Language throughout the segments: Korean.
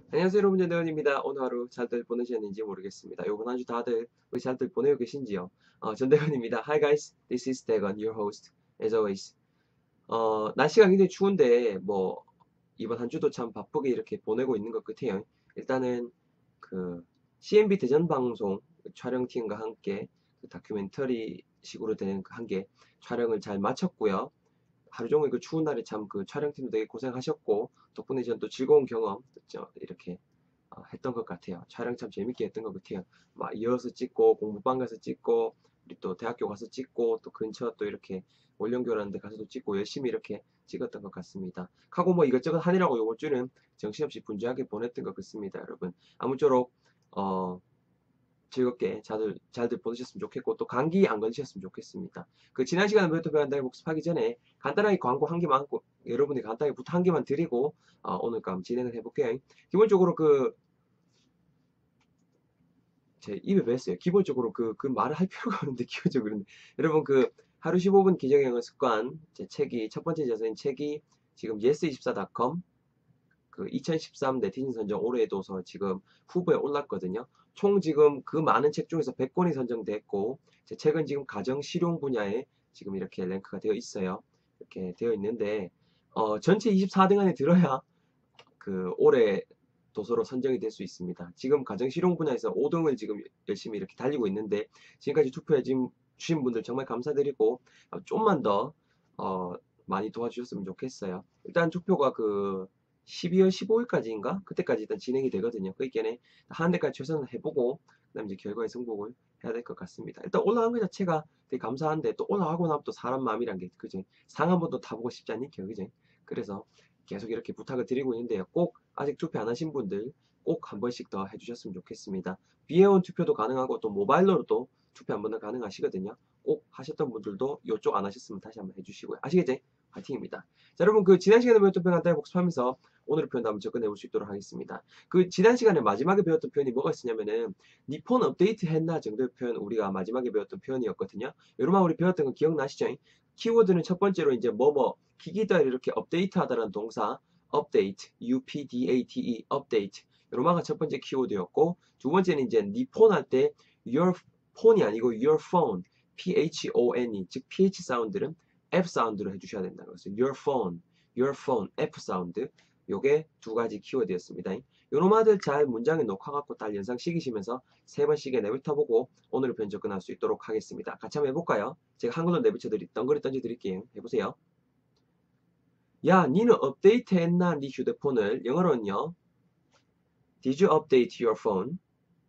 안녕하세요 여러분, 전대건입니다. 오늘 하루 잘들 보내셨는지 모르겠습니다. 요번 한 주 다들 우리 잘들 보내고 계신지요? 전대건입니다. Hi guys, this is Dagon, your host, as always. 날씨가 굉장히 추운데 뭐 이번 한 주도 참 바쁘게 이렇게 보내고 있는 것 같아요. 일단은 그 CNB 대전 방송 촬영팀과 함께 그 다큐멘터리 식으로 된 한 개 촬영을 잘 마쳤고요. 하루 종일 그 추운 날에 참 그 촬영팀도 되게 고생하셨고, 덕분에 전 또 즐거운 경험 이렇게 했던 것 같아요. 촬영 참 재밌게 했던 것 같아요. 막 이어서 찍고 공부방 가서 찍고 우리 또 대학교 가서 찍고 또 근처 또 이렇게 원령교라는 데 가서도 찍고 열심히 이렇게 찍었던 것 같습니다. 하고 뭐 이것저것 하느라고 요번 주는 정신없이 분주하게 보냈던 것 같습니다. 여러분 아무쪼록 즐겁게 잘들 보내셨으면 좋겠고, 또 감기 안 걸리셨으면 좋겠습니다. 그 지난 시간에 배웠던 배운다를 복습하기 전에 간단하게 광고 한 개만 하고 여러분이 간단하게 부탁 한 개만 드리고 오늘 감 진행을 해볼게요. 기본적으로 제 입에 뱄어요. 기본적으로 그 말을 할 필요가 없는데 기본적으로 여러분 그 하루 15분 기정영어 습관 제 책이 첫 번째 저서인 책이 지금 yes24.com 그 2013 네티즌 선정 올해의 도서 지금 후보에 올랐거든요. 총 지금 그 많은 책 중에서 100권이 선정됐고, 제 책은 지금 가정 실용 분야에 지금 이렇게 랭크가 되어 있어요. 이렇게 되어 있는데 전체 24등 안에 들어야 그 올해 도서로 선정이 될 수 있습니다. 지금 가정 실용 분야에서 5등을 지금 열심히 이렇게 달리고 있는데, 지금까지 투표해 주신 분들 정말 감사드리고 좀만 더 많이 도와주셨으면 좋겠어요. 일단 투표가 그 12월 15일까지인가? 그때까지 일단 진행이 되거든요. 그니까는 한 대까지 최선을 해보고 그다음 이제 결과에 승복을 해야 될 것 같습니다. 일단 올라간 것 자체가 되게 감사한데, 또 올라가고 나면 또 사람 마음이란 게 그죠? 상 한 번도 타보고 싶지 않니? 그죠? 그래서 계속 이렇게 부탁을 드리고 있는데요. 꼭 아직 투표 안 하신 분들 꼭 한 번씩 더 해주셨으면 좋겠습니다. 비회원 투표도 가능하고 또 모바일로도 투표 한 번은 가능하시거든요. 꼭 하셨던 분들도 이쪽 안 하셨으면 다시 한번 해주시고요. 아시겠지? 화이팅입니다. 자, 여러분 그 지난 시간에 배웠던 표현 간단히 복습하면서 오늘의 표현도 한번 접근해 볼 수 있도록 하겠습니다. 그 지난 시간에 마지막에 배웠던 표현이 뭐가 있었냐면은 니 폰 업데이트 했나 정도의 표현, 우리가 마지막에 배웠던 표현이었거든요. 여러분 우리 배웠던 거 기억나시죠? 키워드는 첫 번째로 이제 뭐뭐 기기들 이렇게 업데이트하다라는 동사 update, update, update 로마가 첫 번째 키워드였고, 두 번째는 이제 니 폰 할 때 your 폰이 아니고 your phone, phone, 즉 ph 사운드는 f 사운드로 해주셔야 된다는 것을 your phone, f 사운드. 요게 두 가지 키워드였습니다. 요놈아들 잘 문장에 녹화갖고 딸 연상 시키시면서 세 번씩에 내뱉어보고 오늘의 표현 접근할 수 있도록 하겠습니다. 같이 한번 해볼까요? 제가 한글로 덩그리 던져드릴게요. 해보세요. 야, 니는 업데이트 했나? 니 휴대폰을. 영어로는요. Did you update your phone?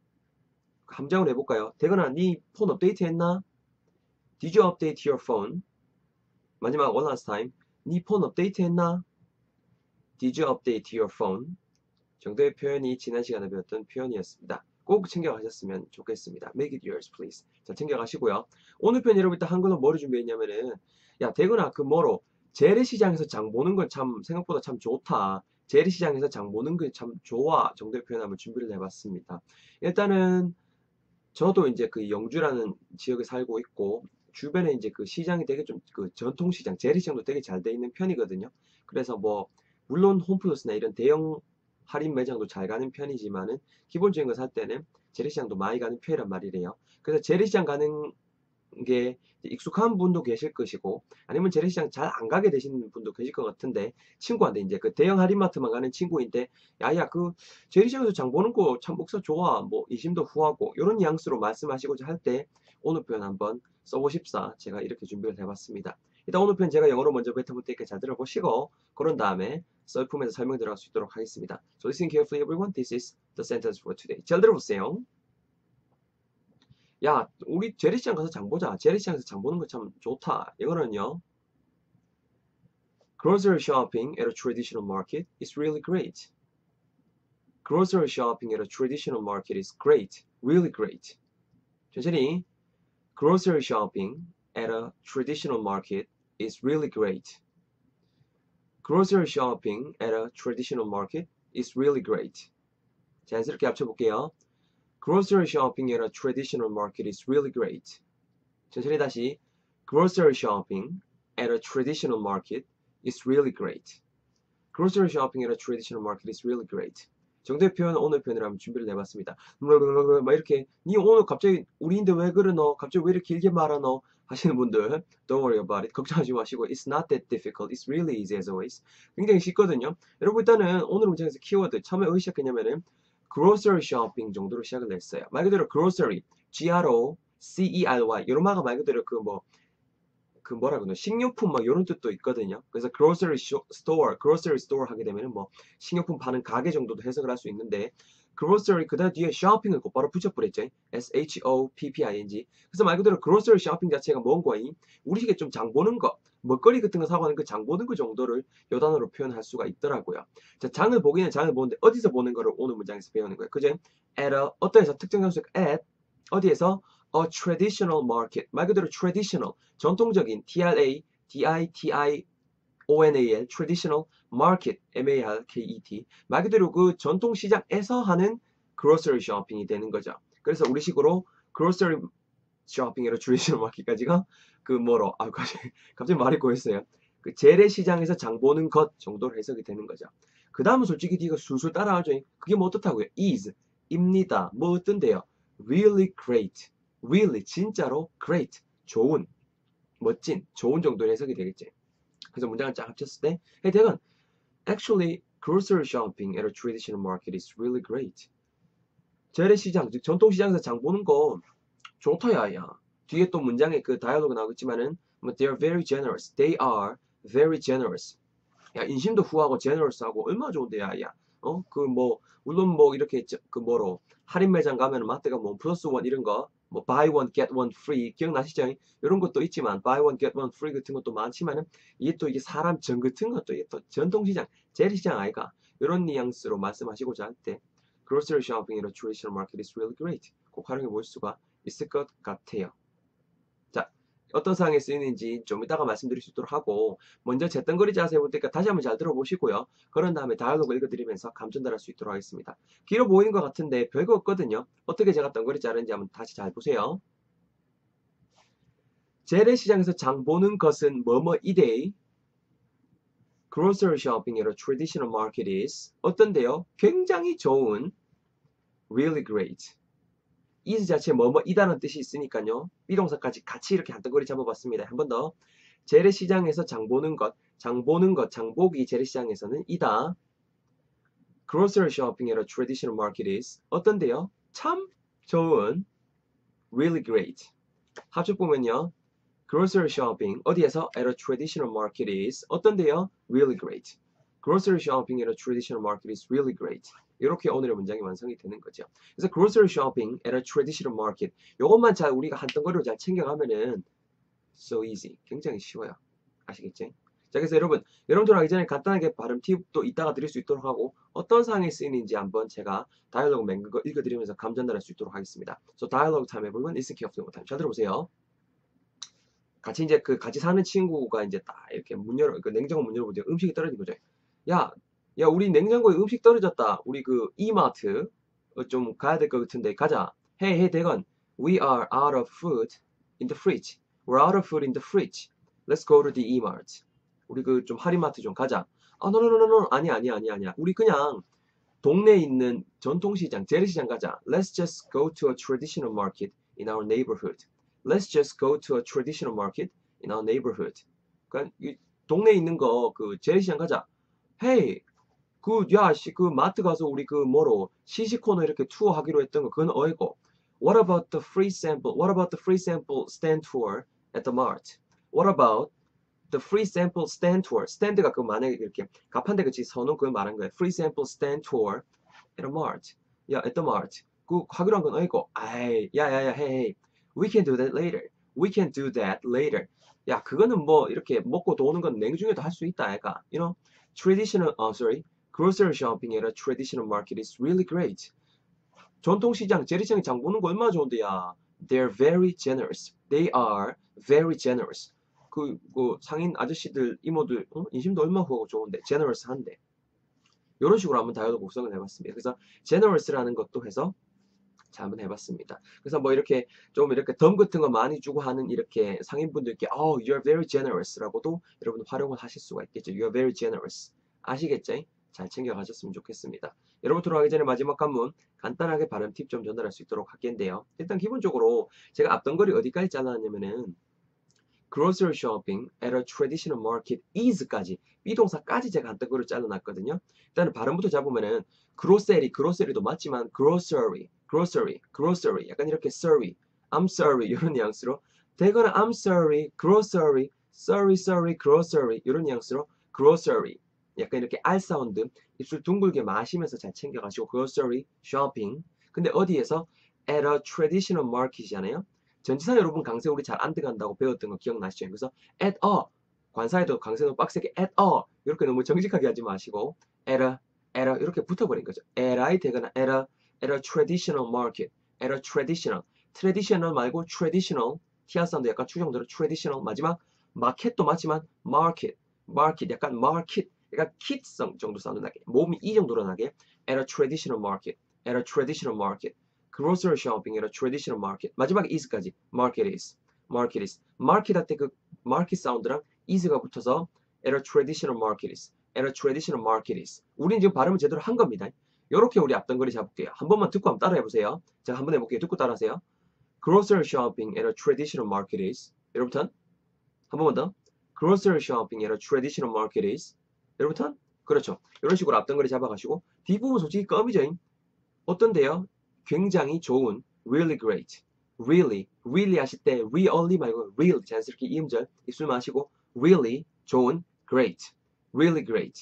함장을 해볼까요? 대건아, 니 폰 업데이트 했나? Did you update your phone? 마지막 one last time. 니 폰 업데이트 했나? Did you update your phone? 정도의 표현이 지난 시간에 배웠던 표현이었습니다. 꼭 챙겨가셨으면 좋겠습니다. Make it yours, please. 자, 챙겨가시고요. 오늘 표현 여러분 일단 한글로 뭐를 준비했냐면은, 야, 대건아, 그 뭐로 재래시장에서 장 보는 건 참 생각보다 참 좋다. 재래시장에서 장 보는 게 참 좋아. 정도의 표현 한번 준비를 해봤습니다. 일단은 저도 이제 그 영주라는 지역에 살고 있고, 주변에 이제 그 시장이 되게 좀 그 전통시장, 재래시장도 되게 잘 돼 있는 편이거든요. 그래서 뭐 물론 홈플러스나 이런 대형 할인 매장도 잘 가는 편이지만은 기본적인 거 살 때는 재래시장도 많이 가는 편이란 말이래요. 그래서 재래시장 가는 게 익숙한 분도 계실 것이고, 아니면 재래시장 잘 안 가게 되시는 분도 계실 것 같은데, 친구한테 이제 그 대형 할인마트만 가는 친구인데, 야야 그 재래시장에서 장 보는 거 참 목사 좋아, 뭐 이심도 후하고 이런 뉘앙스로 말씀하시고자 할 때 오늘 표현 한번 써보십사, 제가 이렇게 준비를 해봤습니다. 일단 오늘 표현 제가 영어로 먼저 뱉어볼 테니까 잘 들어보시고, 그런 다음에 썰품에서 설명 들어갈 수 있도록 하겠습니다. So listen carefully everyone. This is the sentence for today. 잘 들어보세요. 야, 우리 재래시장 가서 장 보자. 재래시장에서 장 보는 거 참 좋다. 이거는요. Grocery shopping at a traditional market is really great. Grocery shopping at a traditional market is great. Really great. 천천히. Grocery shopping at a traditional market is really great. Grocery shopping at a traditional market is really great. 자연스럽게 합쳐볼게요. Grocery shopping at a traditional market is really great. 천천히 다시. Grocery shopping at a traditional market is really great. Grocery shopping at a traditional market is really great. 정도의 표현, 오늘 표현을 한번 준비를 해봤습니다. 막 이렇게, 니 오늘 갑자기 우리인데 왜 그러노? 갑자기 왜 이렇게 길게 말하노? 하시는 분들, don't worry about it. 걱정하지 마시고, it's not that difficult. It's really easy as always. 굉장히 쉽거든요. 여러분, 일단은 오늘 문장에서 키워드, 처음에 어디 시작했냐면은, grocery shopping 정도로 시작을 했어요. 말 그대로 grocery, G-R-O-C-E-R-Y. 요로마가 말 그대로 그 뭐라 그러나 식료품 막 이런 뜻도 있거든요. 그래서 grocery store 하게 되면은 뭐 식료품 파는 가게 정도도 해석을 할 수 있는데 grocery 그다음 뒤에 shopping을 곧바로 붙여버렸죠. S-H-O-P-P-I-N-G. 그래서 말 그대로 grocery shopping 자체가 뭔거이 우리식에 좀 장 보는 거, 먹거리 같은 거 사고 하는 그 장 보는 거 정도를 요 단어로 표현할 수가 있더라고요. 자, 장을 보기는 장을 보는데 어디서 보는 거를 오늘 문장에서 배우는 거예요. 그죠? at a 어떠해서 특정 장소가 at 어디에서 a traditional market. 말 그대로 traditional, 전통적인 T-R-A-D-I-T-I-O-N-A-L, traditional market, M-A-R-K-E-T. 말 그대로 그 전통시장에서 하는 grocery shopping이 되는 거죠. 그래서 우리식으로 grocery shopping으로 traditional market까지가 그 뭐로, 갑자기 말이 꼬였어요. 그 재래시장에서 장 보는 것 정도로 해석이 되는 거죠. 그 다음은 솔직히 네가 술술 따라하죠. 그게 뭐 어떻다고요? is, 입니다. 뭐 어떤데요? really great. really 진짜로 great 좋은 멋진 좋은 정도의 해석이 되겠지. 그래서 문장을 쫙 합쳤을 때 hey 대건 actually grocery shopping at a traditional market is really great. 재래시장 즉 전통시장에서 장 보는 거 좋다야 야. 뒤에 또 문장에 그 다이얼로그 나오겠지만은 they are very generous. They are very generous. 야 인심도 후하고 generous하고 얼마나 좋은데 야. 그 뭐 물론 뭐 이렇게 그 뭐로 할인 매장 가면 마트가 뭐 플러스 원 이런 거 뭐 buy one get one free 기억나시죠? 이런 것도 있지만 buy one get one free 같은 것도 많지만은 이게 또 이게 사람 정 같은 것도 이게 또 전통시장 재래시장 아이가 이런 뉘앙스로 말씀하시고자 할 때 grocery shopping in a traditional market is really great 꼭 활용해 볼 수가 있을 것 같아요. 자, 어떤 상황에 쓰이는지 좀 이따가 말씀드릴 수 있도록 하고 먼저 제 덩거리 자세 해볼 테니까 다시 한번 잘 들어보시고요. 그런 다음에 다이얼로그 읽어드리면서 감 전달할 수 있도록 하겠습니다. 길어 보이는 것 같은데 별거 없거든요. 어떻게 제가 덩거리 자르는지 한번 다시 잘 보세요. 재래시장에서 장 보는 것은 뭐뭐이데 grocery shopping at a traditional market is 어떤데요? 굉장히 좋은 really great is 자체 뭐뭐이다는 뜻이 있으니까요. 비동사까지 같이 이렇게 한덩거리 잡아봤습니다. 한 번 더. 재래시장에서 장 보는 것, 장보기 재래시장에서는 이다. Grocery shopping at a traditional market is 어떤데요? 참 좋은 really great. 합쳐 보면요. Grocery shopping 어디에서 at a traditional market is 어떤데요? really great. Grocery shopping at a traditional market is really great. 이렇게 오늘의 문장이 완성이 되는 거죠. 그래서 grocery shopping at a traditional market 이것만 잘 우리가 한 덩어리로 잘 챙겨가면은 so easy. 굉장히 쉬워요. 아시겠지? 자, 그래서 여러분들 하기 전에 간단하게 발음 팁도 이따가 드릴 수 있도록 하고 어떤 상황에 쓰이는지 한번 제가 다이얼로그 맹글 거 읽어드리면서 감 전달할 수 있도록 하겠습니다. So dialogue time everyone, listen carefully. 잘 들어보세요. 같이 이제 같이 사는 친구가 이제 딱 이렇게 그 냉장고 문 열어보세요. 음식이 떨어진 거죠. 야, 우리 냉장고에 음식 떨어졌다. 우리 그 이마트 좀 가야 될 것 같은데 가자. Hey, 대건. We are out of food in the fridge. We're out of food in the fridge. Let's go to the E-Mart. 우리 그 좀 할인마트 좀 가자. no. 아니야. 우리 그냥 동네에 있는 전통시장, 재래시장 가자. Let's just go to a traditional market in our neighborhood. Let's just go to a traditional market in our neighborhood. 그러니까 동네에 있는 거 그 재래시장 가자. Hey, 그 마트 가서 우리 그 뭐로 시식 코너 이렇게 투어 하기로 했던 거 그건 어이고. What about the free sample stand tour at the mart? What about the free sample stand tour? stand가 그 만약에 이렇게 가판대 같이 서놓은 그걸 말한 거야. Free sample stand tour at a mart. 야, at the mart. 그 하기로 한 건 어이고. 아이, hey. We can do that later. We can do that later. 야, 그거는 뭐 이렇게 먹고 도는 건 냉중에도 할 수 있다, 애가. You know, grocery shopping at a traditional market is really great. 전통시장, 재래시장에 장 보는 거 얼마나 좋은데, 야. They're very generous. They are very generous. 그 상인 아저씨들, 이모들, 인심도 얼마나 후하고 좋은데, generous한데. 이런 식으로 한번 다이얼로그 구성을 해봤습니다. 그래서 generous라는 것도 해서 자, 한번 해봤습니다. 그래서 뭐 이렇게 좀 이렇게 덤 같은 거 많이 주고 하는 이렇게 상인분들께 you're very generous 라고도 여러분 활용을 하실 수가 있겠죠. You're very generous. 아시겠죠? 잘 챙겨가셨으면 좋겠습니다. 여러분 들어가기 전에 마지막 관문 간단하게 발음 팁 좀 전달할 수 있도록 할게요. 일단 기본적으로 제가 앞단거리 어디까지 잘라놨냐면은 grocery shopping at a traditional market is까지 비동사까지 제가 앞단거리를 잘라놨거든요. 일단은 발음부터 잡으면은 grocery도 맞지만 grocery 약간 이렇게 I'm sorry 이런 뉘앙스로 되거나 I'm sorry, grocery, sorry, grocery 이런 뉘앙스로 grocery 약간 이렇게 R 사운드 입술 둥글게 마시면서 잘 챙겨가시고 grocery shopping 근데 어디에서 at a traditional market이잖아요. 전치사 여러분 강세 우리 잘 안 들어간다고 배웠던 거 기억나시죠? 그래서 at a 관사에도 강세도 빡세게 at a 이렇게 너무 정직하게 하지 마시고 at a 이렇게 붙어버린 거죠. at I 되거나 at a traditional market at a traditional 말고 traditional 티아 사운드 약간 추정대로 traditional 마지막 마켓도 맞지만 market 약간 market 약간 kit성 정도 사운드 나게 몸이 이 정도로 나게 at a traditional market grocery shopping at a traditional market 마지막에 is까지 market is market 할 때 그 market 사운드랑 is가 붙어서 at a traditional market is 우린 지금 발음을 제대로 한 겁니다. 요렇게 우리 앞단거리 잡을게요. 한 번만 듣고 한번 따라해 보세요. 제가 한번 해볼게요. 듣고 따라하세요. grocery shopping at a traditional market is 여러분부터 한 번만 더 grocery shopping at a traditional market is 여러분부터 그렇죠. 이런 식으로 앞단거리 잡아가시고 뒷부분 솔직히 껌이죠. 어떤데요? 굉장히 좋은 really great really 하실 때 really 말고 real 자연스럽게 이음절 입술 마시고 really 좋은 great really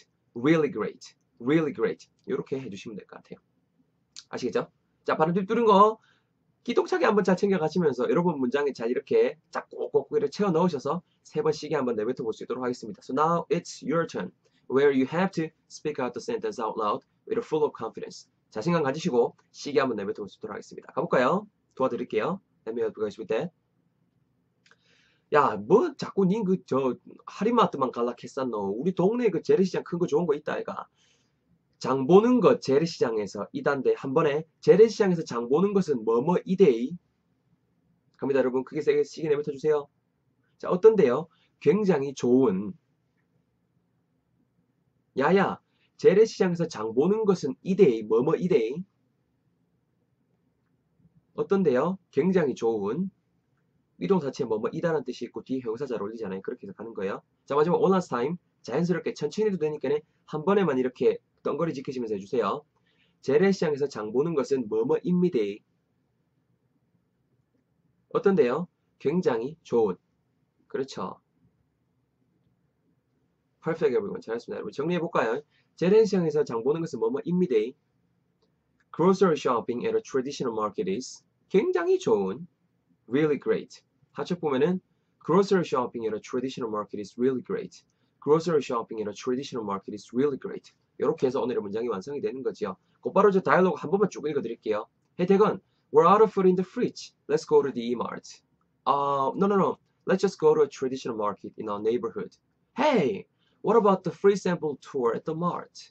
great 이렇게 해주시면 될 것 같아요. 아시겠죠? 자 발음 뚫은 거 기똥차게 한번 잘 챙겨가시면서 여러분 문장에 잘 이렇게 쫙 꼭꼭 이렇게 채워 넣으셔서 3번씩에 한번 내뱉어 볼 수 있도록 하겠습니다. So now it's your turn where you have to speak out the sentence out loud with a full of confidence. 자신감 가지시고 시계 한번 내뱉어 볼 수 있도록 하겠습니다. 가볼까요? 도와드릴게요. Let me help you guys with that. 야, 뭐 자꾸 닌 그 저 할인마트만 갈락했었노. 우리 동네에 그 재래시장 큰 거 좋은 거 있다 아이가. 장 보는 것 재래시장에서 이단데 한 번에 재래시장에서 장 보는 것은 뭐뭐 이데이 갑니다 여러분. 크게 세게 시계 내뱉어 주세요. 자 어떤데요? 굉장히 좋은 야야 재래시장에서 장 보는 것은 이데이 뭐뭐 이데이 어떤데요? 굉장히 좋은 이동사체 뭐뭐 이다라는 뜻이 있고 뒤에 형용사 잘 어울리잖아요. 그렇게 해서 가는 거예요. 자 마지막 one last time 자연스럽게 천천히 해도 되니까 한 번에만 이렇게 덩거리 지키시면서 해주세요. 재래시장에서 장 보는 것은 뭐뭐입니다. 어떤데요? 굉장히 좋은. 그렇죠. Perfect everyone. 잘했습니다. 여러분 정리해볼까요? 재래시장에서 장 보는 것은 뭐뭐입니다. Grocery shopping at a traditional market is 굉장히 좋은. Really great. 하체 보면은 Grocery shopping at a traditional market is really great. Grocery shopping at a traditional market is really great. 이렇게 해서 오늘의 문장이 완성이 되는 거죠. 곧바로 저 다이얼로그 한 번만 쭉 읽어드릴게요. Hey 대건, we're out of food in the fridge. Let's go to the E-Mart. No. Let's just go to a traditional market in our neighborhood. Hey, what about the free sample tour at the mart?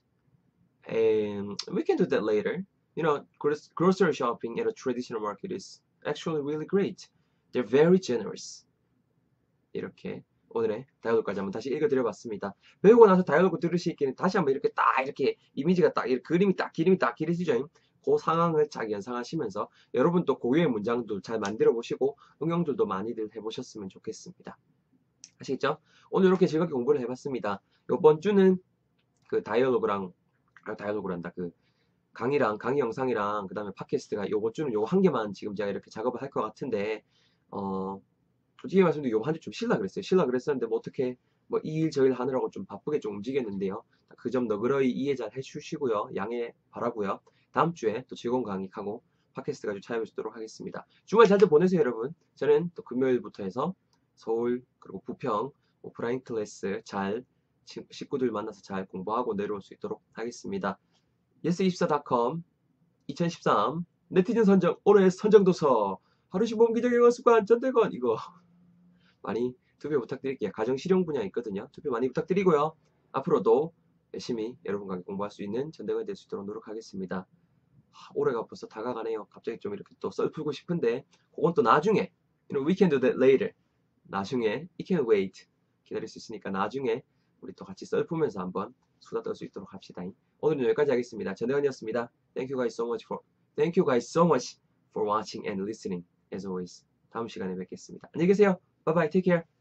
We can do that later. You know, grocery shopping at a traditional market is actually really great. They're very generous. 이렇게 오늘의 다이얼로그까지 한번 다시 읽어드려봤습니다. 배우고 나서 다이얼로그 들으시기에는 다시 한번 이렇게 딱 이렇게 이미지가 딱 그림이 딱 그려지죠. 그 상황을 잘 연상하시면서 여러분 또 고유의 문장도 잘 만들어 보시고 응용들도 많이들 해보셨으면 좋겠습니다. 아시겠죠? 오늘 이렇게 즐겁게 공부를 해봤습니다. 이번 주는 그 다이얼로그란다. 그 강의 영상이랑 그 다음에 팟캐스트가 요번 주는 요거 한 개만 지금 제가 이렇게 작업을 할 것 같은데 솔직히 말씀드리면 요거 한 주 좀 쉴라 그랬었는데 뭐 어떻게 뭐 이 일 저 일 하느라고 좀 바쁘게 좀 움직였는데요. 그 점 너그러이 이해 잘 해주시고요. 양해 바라고요. 다음 주에 또 즐거운 강의하고 팟캐스트 가지고 찾아뵙도록 하겠습니다. 주말 잘들 보내세요 여러분. 저는 또 금요일부터 해서 서울 그리고 부평 오프라인 클래스 잘 식구들 만나서 잘 공부하고 내려올 수 있도록 하겠습니다. yes24.com 2013 네티즌 선정 올해 선정도서 하루씩 몸 기적의 습관 전대건 이거 많이 투표 부탁드릴게요. 가정실용 분야 있거든요. 투표 많이 부탁드리고요. 앞으로도 열심히 여러분과 공부할 수 있는 전대건이 될 수 있도록 노력하겠습니다. 올해가 벌써 다가가네요. 갑자기 좀 이렇게 또 썰 풀고 싶은데 그건 또 나중에 we can do that later. 나중에 it can wait. 기다릴 수 있으니까 나중에 우리 또 같이 썰 풀면서 한번 수다 떨 수 있도록 합시다. 오늘은 여기까지 하겠습니다. 전혜원이었습니다. Thank you guys so much for watching and listening. As always. 다음 시간에 뵙겠습니다. 안녕히 계세요. Bye bye. Take care.